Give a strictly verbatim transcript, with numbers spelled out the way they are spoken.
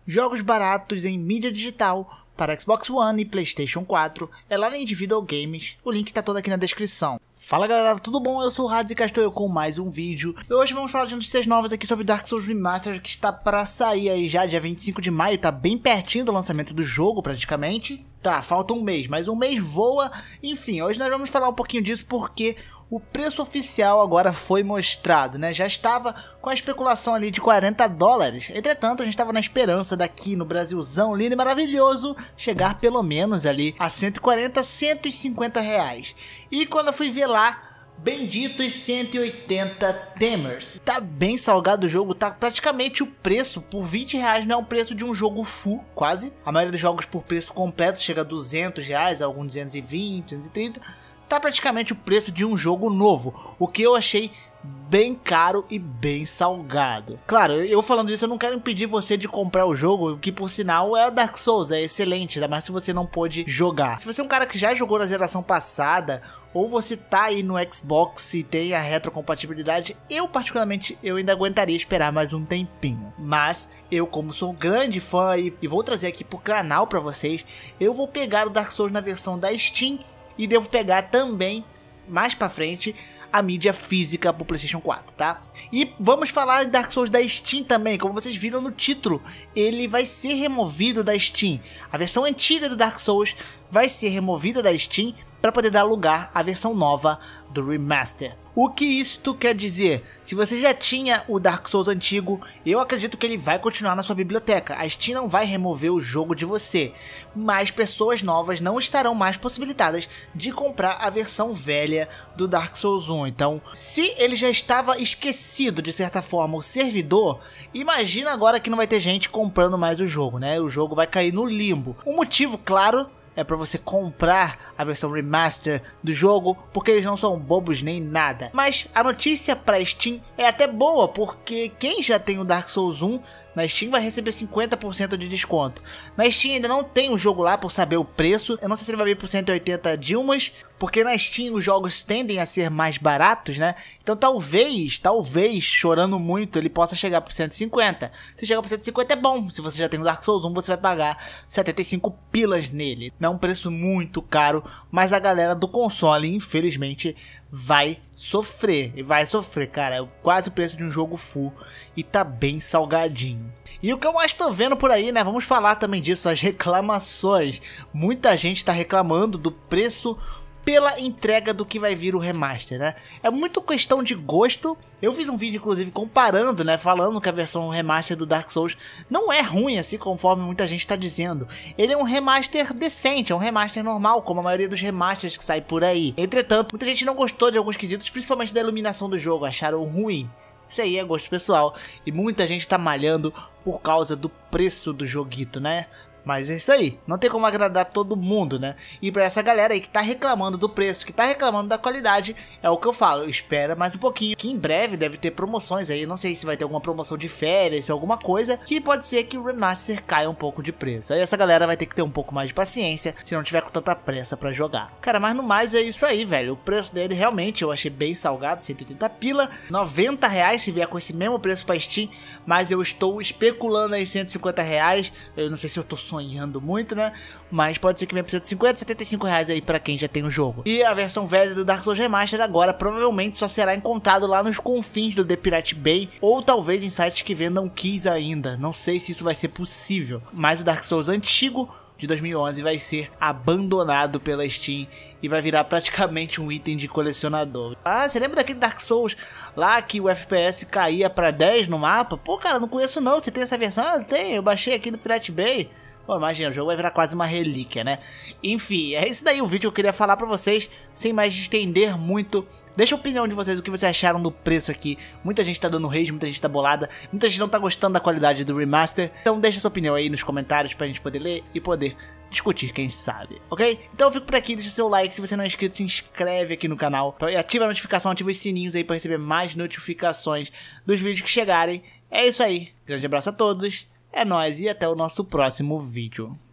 jogos baratos em mídia digital para Xbox One e PlayStation quatro, é lá na Individual Games, o link tá todo aqui na descrição. Fala galera, tudo bom? Eu sou o Hades e cá estou eu com mais um vídeo. E hoje vamos falar de notícias novas aqui sobre Dark Souls Remastered, que está para sair aí já dia vinte e cinco de maio, tá bem pertinho do lançamento do jogo praticamente. Tá, falta um mês, mas um mês voa. Enfim, hoje nós vamos falar um pouquinho disso porque o preço oficial agora foi mostrado, né? Já estava com a especulação ali de quarenta dólares. Entretanto, a gente estava na esperança daqui no Brasilzão lindo e maravilhoso chegar pelo menos ali a cento e quarenta, cento e cinquenta reais. E quando eu fui ver lá, benditos cento e oitenta Tamers. Tá bem salgado o jogo, tá praticamente o preço por vinte reais, não é o preço de um jogo full, quase. A maioria dos jogos por preço completo chega a duzentos reais, alguns duzentos e vinte, duzentos e trinta. Tá praticamente o preço de um jogo novo, o que eu achei bem caro e bem salgado. Claro, eu falando isso eu não quero impedir você de comprar o jogo, que por sinal é Dark Souls, é excelente, ainda mais se você não pôde jogar. Se você é um cara que já jogou na geração passada, ou você tá aí no Xbox e tem a retrocompatibilidade, eu particularmente eu ainda aguentaria esperar mais um tempinho. Mas eu, como sou um grande fã e, e vou trazer aqui pro canal pra vocês, eu vou pegar o Dark Souls na versão da Steam e devo pegar também, mais pra frente, a mídia física pro PlayStation quatro, tá? E vamos falar de Dark Souls da Steam também, como vocês viram no título, ele vai ser removido da Steam. A versão antiga do Dark Souls vai ser removida da Steam para poder dar lugar à versão nova do Remaster. O que isto quer dizer? Se você já tinha o Dark Souls antigo, eu acredito que ele vai continuar na sua biblioteca. A Steam não vai remover o jogo de você, mas pessoas novas não estarão mais possibilitadas de comprar a versão velha do Dark Souls um. Então, se ele já estava esquecido de certa forma o servidor, imagina agora que não vai ter gente comprando mais o jogo, né? O jogo vai cair no limbo. O motivo, claro, é para você comprar a versão remaster do jogo, porque eles não são bobos nem nada. Mas a notícia para Steam é até boa, porque quem já tem o Dark Souls um na Steam vai receber cinquenta por cento de desconto. Na Steam ainda não tem o jogo lá por saber o preço. Eu não sei se ele vai vir por cento e oitenta Dilmas, porque na Steam os jogos tendem a ser mais baratos, né? Então talvez, talvez, chorando muito, ele possa chegar por cento e cinquenta. Se chegar por cento e cinquenta é bom. Se você já tem o Dark Souls um, você vai pagar setenta e cinco pilas nele. Não é um preço muito caro, mas a galera do console, infelizmente, vai sofrer. E vai sofrer, cara. É quase o preço de um jogo full e tá bem salgadinho. E o que eu mais tô vendo por aí, né? Vamos falar também disso, as reclamações. Muita gente tá reclamando do preço pela entrega do que vai vir o remaster, né? É muito questão de gosto. Eu fiz um vídeo, inclusive, comparando, né? Falando que a versão remaster do Dark Souls não é ruim, assim, conforme muita gente tá dizendo. Ele é um remaster decente, é um remaster normal, como a maioria dos remasters que sai por aí. Entretanto, muita gente não gostou de alguns quesitos, principalmente da iluminação do jogo, acharam ruim. Isso aí é gosto pessoal. E muita gente tá malhando por causa do preço do joguito, né? Mas é isso aí, não tem como agradar todo mundo, né? E pra essa galera aí que tá reclamando do preço, que tá reclamando da qualidade, é o que eu falo, espera mais um pouquinho, que em breve deve ter promoções aí, não sei se vai ter alguma promoção de férias, alguma coisa, que pode ser que o remaster caia um pouco de preço. Aí essa galera vai ter que ter um pouco mais de paciência, se não tiver com tanta pressa pra jogar. Cara, mas no mais é isso aí, velho, o preço dele realmente eu achei bem salgado, cento e oitenta pila, noventa reais se vier com esse mesmo preço pra Steam, mas eu estou especulando aí cento e cinquenta reais, eu não sei se eu tô sonhando muito, né? Mas pode ser que venha por cento e cinquenta, setenta e cinco reais aí pra quem já tem o jogo. E a versão velha do Dark Souls Remaster agora provavelmente só será encontrado lá nos confins do The Pirate Bay, ou talvez em sites que vendam keys ainda. Não sei se isso vai ser possível. Mas o Dark Souls antigo de dois mil e onze vai ser abandonado pela Steam e vai virar praticamente um item de colecionador. Ah, você lembra daquele Dark Souls lá que o F P S caía pra dez no mapa? Pô, cara, não conheço não. Você tem essa versão? Ah, tem, eu baixei aqui no Pirate Bay. Pô, imagina, o jogo vai virar quase uma relíquia, né? Enfim, é isso daí o vídeo que eu queria falar pra vocês, sem mais estender muito. Deixa a opinião de vocês, o que vocês acharam do preço aqui. Muita gente tá dando rage, muita gente tá bolada, muita gente não tá gostando da qualidade do remaster. Então deixa sua opinião aí nos comentários pra gente poder ler e poder discutir, quem sabe, ok? Então eu fico por aqui, deixa seu like, se você não é inscrito, se inscreve aqui no canal, ativa a notificação, ativa os sininhos aí pra receber mais notificações dos vídeos que chegarem. É isso aí, grande abraço a todos. É nóis e até o nosso próximo vídeo.